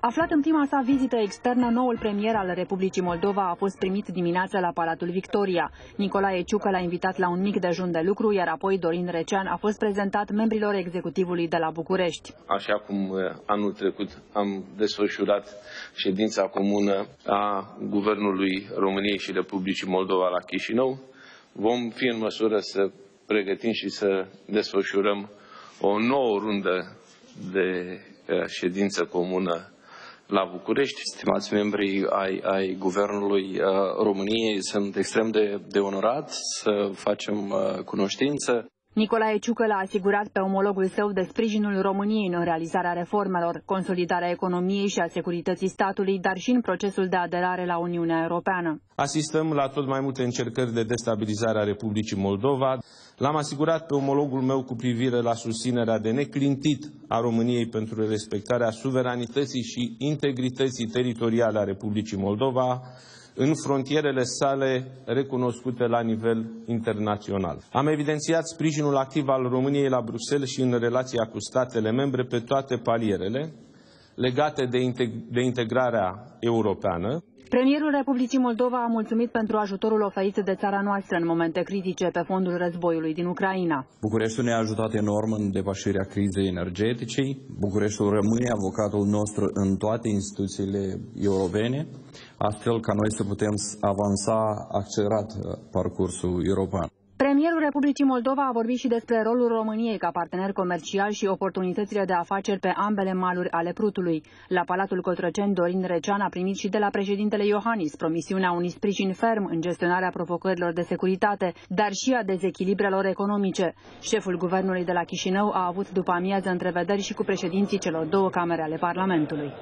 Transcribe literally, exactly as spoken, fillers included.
Aflat în prima sa vizită externă, noul premier al Republicii Moldova a fost primit dimineața la Palatul Victoria. Nicolae Ciucă l-a invitat la un mic dejun de lucru, iar apoi Dorin Recean a fost prezentat membrilor executivului de la București. Așa cum anul trecut am desfășurat ședința comună a Guvernului României și Republicii Moldova la Chișinău, vom fi în măsură să pregătim și să desfășurăm o nouă rundă de ședință comună la București. Stimați membri ai, ai Guvernului uh, României, sunt extrem de, de onorat să facem uh, cunoștință. Nicolae Ciucă l-a asigurat pe omologul său de sprijinul României în realizarea reformelor, consolidarea economiei și a securității statului, dar și în procesul de aderare la Uniunea Europeană. Asistăm la tot mai multe încercări de destabilizare a Republicii Moldova. L-am asigurat pe omologul meu cu privire la susținerea de neclintit a României pentru respectarea suveranității și integrității teritoriale a Republicii Moldova în frontierele sale recunoscute la nivel internațional. Am evidențiat sprijinul activ al României la Bruxelles și în relația cu statele membre pe toate palierele legate de, integ de integrarea europeană. Premierul Republicii Moldova a mulțumit pentru ajutorul oferit de țara noastră în momente critice pe fondul războiului din Ucraina. Bucureștiul ne-a ajutat enorm în depășirea crizei energetice. Bucureștiul rămâne avocatul nostru în toate instituțiile europene, astfel ca noi să putem avansa accelerat parcursul european. Premierul Republicii Moldova a vorbit și despre rolul României ca partener comercial și oportunitățile de afaceri pe ambele maluri ale Prutului. La Palatul Cotroceni, Dorin Recean a primit și de la președintele Iohannis promisiunea unui sprijin ferm în gestionarea provocărilor de securitate, dar și a dezechilibrelor economice. Șeful guvernului de la Chișinău a avut după amiază întrevederi și cu președinții celor două camere ale Parlamentului.